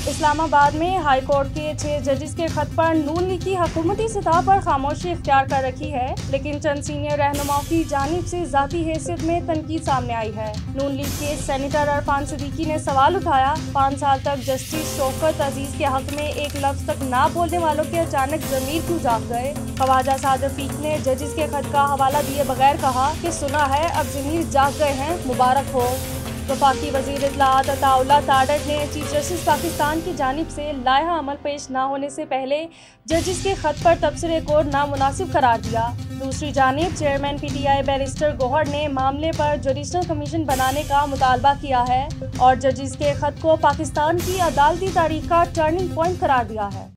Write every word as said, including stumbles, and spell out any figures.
इस्लामाबाद में high court के छह जजेस के खत पर नून लीग की हुकूमती सतह पर खामोशी इख्तियार कर रखी है, लेकिन चंद सीनियर रहनुमाओं की जानिब से जाती हैसियत में तनकीद सामने आई है। नून लीग के सेनेटर अरफान सिद्दीकी ने सवाल उठाया, पाँच साल तक जस्टिस शौकत अजीज के हक में एक लफ्ज तक ना बोलने वालों के अचानक जमीर क्यों जाग गए। ख्वाजा साद रफीक ने जजेस के खत का हवाला दिए बगैर कहा कि सुना है अब जमीर जाग गए हैं, मुबारक हो। वफाकी वजीर इत्तलाआत अताउल्लाह ताडर ने चीफ जस्टिस पाकिस्तान की जानिब से लायहा अमल पेश न होने से पहले जजेस के खत पर तबसरे को नामुनासिब करार दिया। दूसरी जानिब chairman P T I barrister Gohar ने मामले पर जुडिशल कमीशन बनाने का मुतालबा किया है और जजेस के खत को पाकिस्तान की अदालती तारीख का टर्निंग पॉइंट करार दिया है।